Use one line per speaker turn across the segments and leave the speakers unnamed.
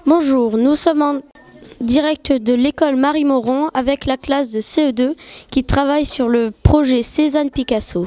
Bonjour, nous sommes en direct de l'école Marie-Moron avec la classe de CE2 qui travaille sur le projet Cézanne Picasso.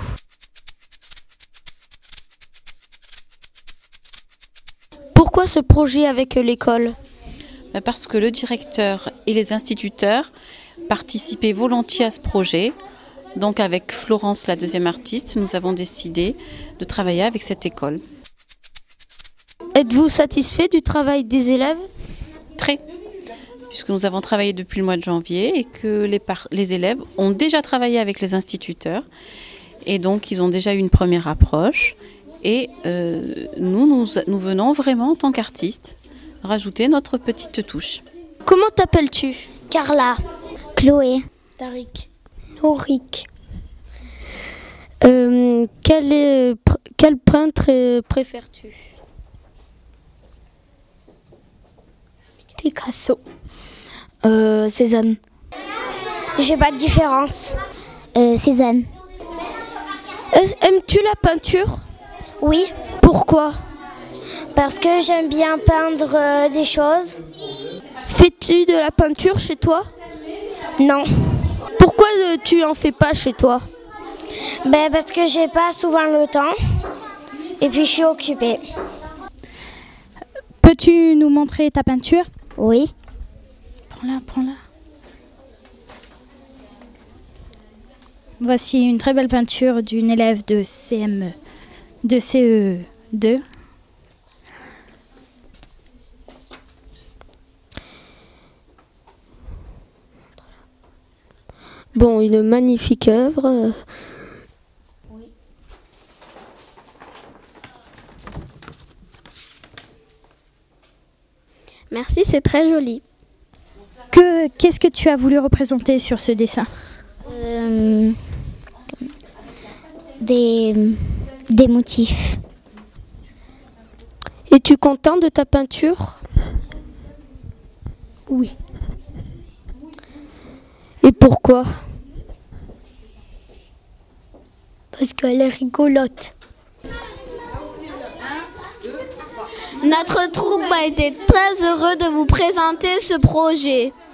Pourquoi ce projet avec l'école ?
Parce que le directeur et les instituteurs participaient volontiers à ce projet. Donc avec Florence, la deuxième artiste, nous avons décidé de travailler avec cette école.
Êtes-vous satisfait du travail des élèves ?
Très, puisque nous avons travaillé depuis le mois de janvier et que les élèves ont déjà travaillé avec les instituteurs. Et donc ils ont déjà eu une première approche. Et nous venons vraiment en tant qu'artistes rajouter notre petite touche.
Comment t'appelles-tu ?
Carla, Chloé,
Tariq,
Norik.
Quel peintre préfères-tu ?
Picasso. Cézanne. J'ai pas de différence. Cézanne.
Aimes-tu la peinture ?
Oui,
Pourquoi ?
parce que j'aime bien peindre des choses.
Fais-tu de la peinture chez toi ?
Non,
Pourquoi tu en fais pas chez toi ?
parce que j'ai pas souvent le temps. Et puis je suis occupée.
Peux-tu nous montrer ta peinture ?
Oui.
Prends-la. Voici une très belle peinture d'une élève de CE2.
Bon, une magnifique œuvre. Merci, c'est très joli.
Qu'est-ce que tu as voulu représenter sur ce dessin ?
Des motifs.
Es-tu content de ta peinture ?
Oui.
Et pourquoi ?
Parce qu'elle est rigolote.
Notre troupe a été très heureux de vous présenter ce projet.